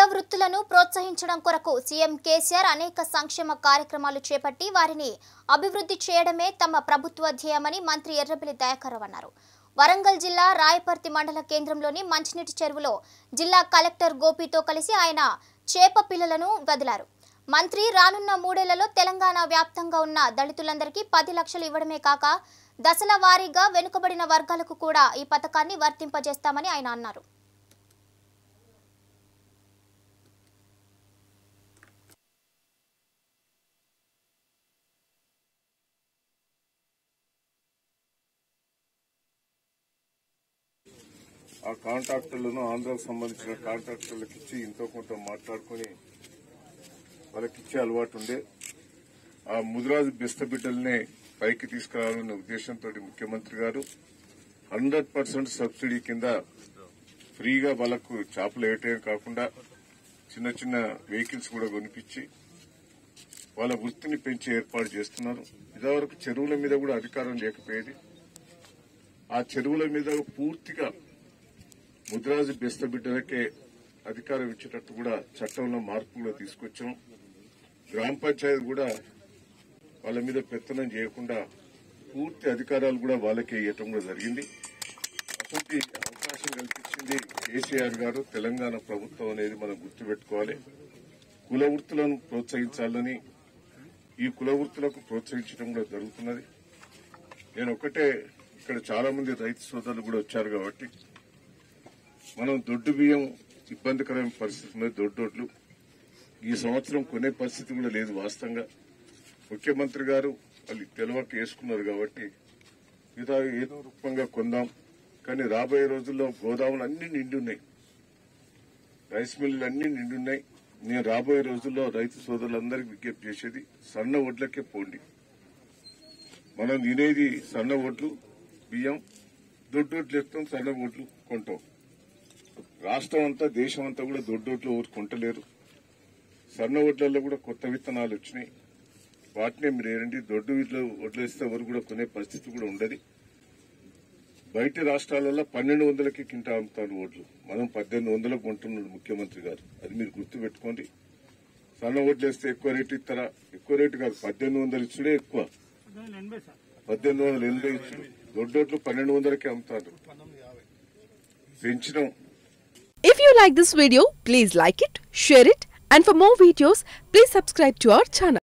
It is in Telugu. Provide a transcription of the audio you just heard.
వృత్తులను ప్రోత్సహించడం కొరకు సీఎం కేసీఆర్ అనేక సంక్షేమ కార్యక్రమాలు చేపట్టి వారిని అభివృద్ధి చేయడమే తమ ప్రభుత్వ ధ్యేయమని మంత్రి ఎర్రబెల్లి దయాకర్ రావు అన్నారు. వరంగల్ జిల్లా రాయపర్తి మండల కేంద్రంలోని మంచినీటి చెరువులో జిల్లా కలెక్టర్ గోపితో కలిసి ఆయన చేప పిల్లలను వదిలారు. మంత్రి రానున్న 3 ఏళ్లలో తెలంగాణ వ్యాప్తంగా ఉన్న దళితులందరికీ 10 లక్షలు ఇవ్వడమే కాక దశల వారీగా వెనుకబడిన వర్గాలకు కూడా ఈ పథకాన్ని వర్తింపజేస్తామని ఆయన అన్నారు. ఆ కాంట్రాక్టర్లను ఆంధ్రాకు సంబంధించిన కాంట్రాక్టర్లకు ఇచ్చి ఇంతో కొంత మాట్లాడుకుని వాళ్ళకి ఇచ్చే అలవాటు ఉండే ఆ ముదిరాజు బెస్త బిడ్డల్ని పైకి తీసుకురావాలనే ఉద్దేశంతో ముఖ్యమంత్రి గారు 100% సబ్సిడీ కింద ఫ్రీగా వాళ్ళకు చేపలు వేయటమే కాకుండా చిన్న చిన్న వెహికల్స్ కూడా కొనిపించి వాళ్ళ వృత్తిని పెంచి ఏర్పాటు చేస్తున్నారు. ఇదివరకు చెరువుల మీద కూడా అధికారం లేకపోయేది. ఆ చెరువుల మీద పూర్తిగా ముదిరాజు బెస్త బిడ్డలకే అధికారం ఇచ్చేటట్టు కూడా చట్టంలో మార్పు కూడా తీసుకొచ్చాం. గ్రామ పంచాయతీ కూడా వాళ్ళ మీద పెత్తనం చేయకుండా పూర్తి అధికారాలు కూడా వాళ్ళకే ఇవ్వటం కూడా జరిగింది. అసలు అవకాశం కల్పించింది కేసీఆర్ గారు, తెలంగాణ ప్రభుత్వం అనేది మనం గుర్తుపెట్టుకోవాలి. కుల వృత్తులను ప్రోత్సహించాలని ఈ కుల వృత్తులకు ప్రోత్సహించడం కూడా జరుగుతున్నది. నేను ఒకటే, ఇక్కడ చాలా మంది రైతు సోదరులు కూడా వచ్చారు కాబట్టి మనం దొడ్డు బియ్యం ఇబ్బందికరమైన పరిస్థితి మీద దొడ్డోట్లు ఈ సంవత్సరం కొనే పరిస్థితి కూడా లేదు. వాస్తవంగా ముఖ్యమంత్రి గారు వాళ్ళు తెలవక వేసుకున్నారు కాబట్టి ఏదో రూపంగా కొందాం. కానీ రాబోయే రోజుల్లో గోదాములు అన్ని నిండి ఉన్నాయి, రైస్ మిల్లులు అన్ని నిండి ఉన్నాయి. నేను రాబోయే రోజుల్లో రైతు సోదరులందరికీ విజ్ఞప్తి చేసేది సన్న వడ్లకే పోండి. మనం తినేది సన్న వడ్లు బియ్యం, దొడ్డోట్లు ఎత్తాం, సన్న వడ్లు కొంటాం. రాష్ట్రం అంతా దేశం అంతా కూడా దొడ్డోట్లు ఎవరు కొంటలేరు. సన్న వడ్లలో కూడా కొత్త విత్తనాలు వచ్చినాయి, వాటినే మీరు ఏంటి దొడ్డు వడ్లు వేస్తే ఎవరు కూడా కొనే పరిస్థితి కూడా ఉండదు. బయట రాష్ట్రాలలో 1200కి కింటా అమ్ముతారు వడ్లు, మనం 1800లకు కొంటున్నాడు ముఖ్యమంత్రి గారు. అది మీరు గుర్తుపెట్టుకోండి. సన్న వడ్లు వేస్తే ఎక్కువ రేటు ఇస్తారా? ఎక్కువ రేటు కాదు, 1800 ఇచ్చుడే ఎక్కువ, 1880 ఇచ్చుడు. దొడ్డోట్లు 1200కే అమ్ముతారు. పెంచినాం. If you like this video, please like it, share it, and for more videos, please subscribe to our channel.